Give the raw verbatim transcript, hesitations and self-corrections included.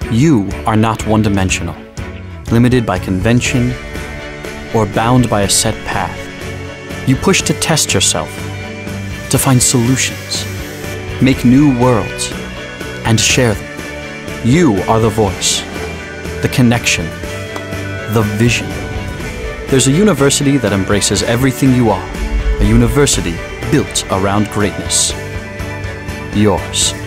You are not one-dimensional, limited by convention, or bound by a set path. You push to test yourself, to find solutions, make new worlds, and share them. You are the voice, the connection, the vision. There's a university that embraces everything you are, a university built around greatness. Yours.